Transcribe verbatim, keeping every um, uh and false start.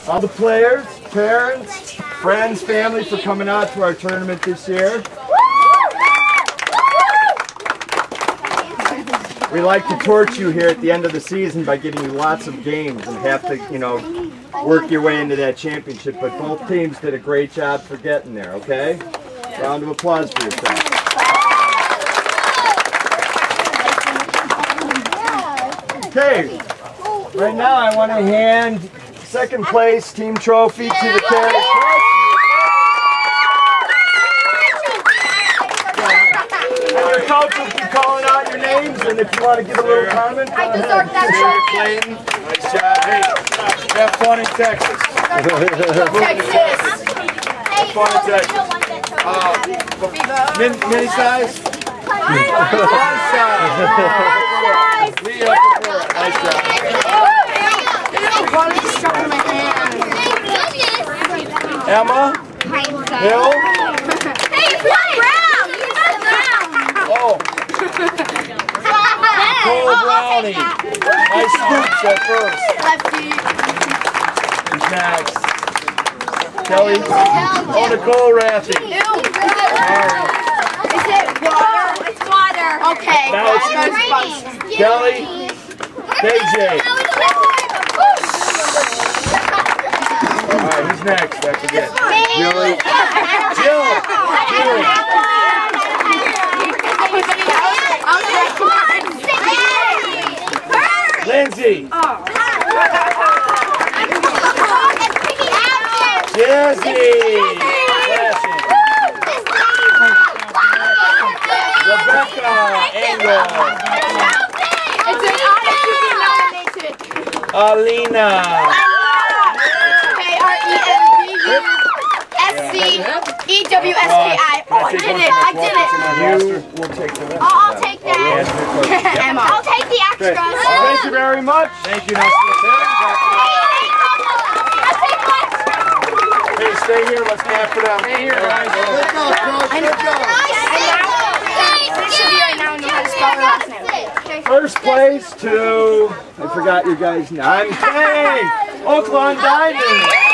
all the players, parents, friends, family for coming out to our tournament this year. We like to torch you here at the end of the season by giving you lots of games and have to, you know, work your way into that championship. But both teams did a great job for getting there, okay? Round of applause for yourself. Okay, right now I want to hand second place team trophy to the Carey. Your coach will be calling out your names, and if you want to give a little comment, I deserve that trophy. Nice job. Hey, have fun in Texas. Texas. Have fun in Texas. Uh, min, mini size? Mini size. Leah, nice job. Emma? Hill? Hey, it's not brown. It's not brown. Oh. Cole Brownie. Nice scoops at first. Lefty. Who's next? Kelly? Oh, Nicole Raffy. Is it water? It's water. Okay. Now it's Kelly. K J. Alright, who's next? I forget. Jilly. Jill. Jill. Lindsay. Jesse. Rebecca. Engel. It's an honor to be nominated. Alina. K R E M B U S C E W S K I. Oh, I did it. I did it. You will take the rest. Oh, I'll take that. Emma. I'll take the extras. Thank you very much. Thank you. Nice to meet you. Hey, stay here. Let's clap for them. Stay here, guys. Good job, coach. Good job. First place to, I forgot your guys' name. I'm Kane, Oakland Diamond.